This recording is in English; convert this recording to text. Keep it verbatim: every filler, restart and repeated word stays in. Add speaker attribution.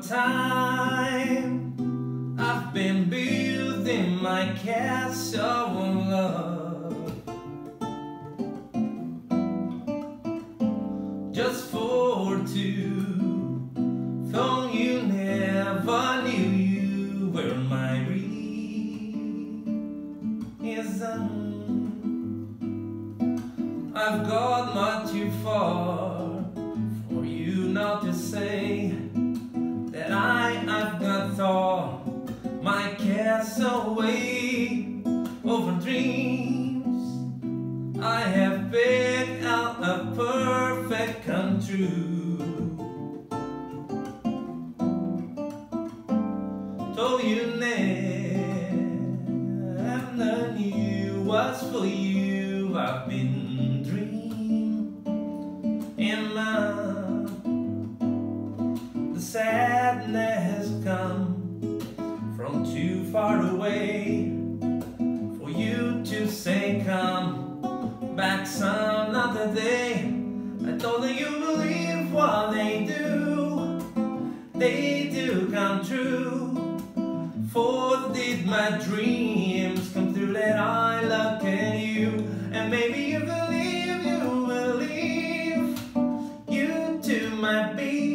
Speaker 1: time I've been building my castle of love, just for two, though you never knew you were my reason. I've got much too far for you not to say that I have got thought my castle away over dreams I have picked out a perfect come true. Told you never knew what's for you. I've been dreaming in my the sadness come from too far away for you to say come back some other day. I told her you believe what they do, they do come true. For did my dreams come through that I look at you, and maybe you believe, you believe, you too might be